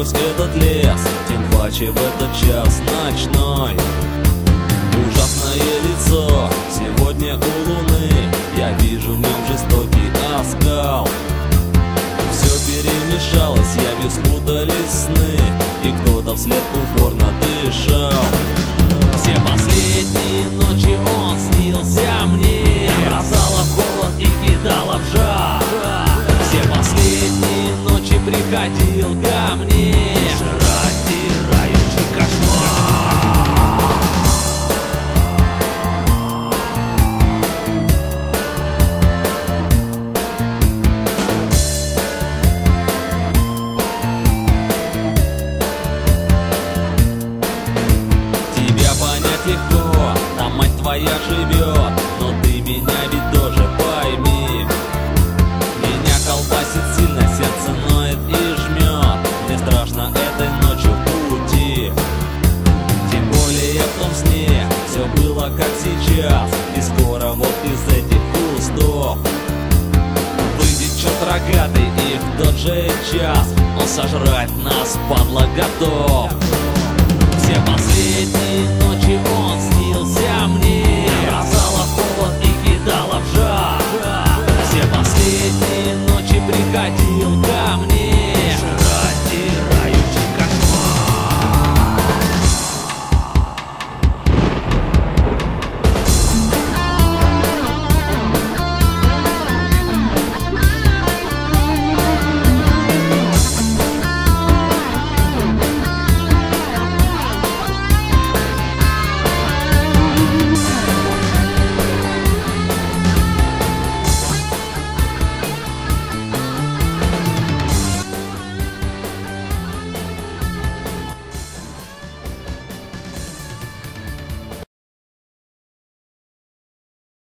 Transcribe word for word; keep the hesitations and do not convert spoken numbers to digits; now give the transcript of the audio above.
сквозь этот лес, тем паче в этот час ночной. Ужасное лицо сегодня у луны, я вижу в нем жестокий оскал. Все перемешалось, явью спутались сны, и кто-то вслед упорно дышал. Все последние ночи он снился мне, бросала в холод и кидала в жар. Все последние ночи приходил ко мне раздирающий кошмар. Тебя понять легко, там мать твоя живет, но ты меня ведь тоже пойми. Меня колбасит сильно, сердце ноет и жмет, мне страшно этой ночью в пути. Тем более в том сне все было как сейчас, и скоро вот из этих кустов выйдет черт рогатый, и в тот же час он сожрать нас, падла, готов. Все последние ночи он снился мне, бросала в холод и кидала в жар. Все последние ночи приходил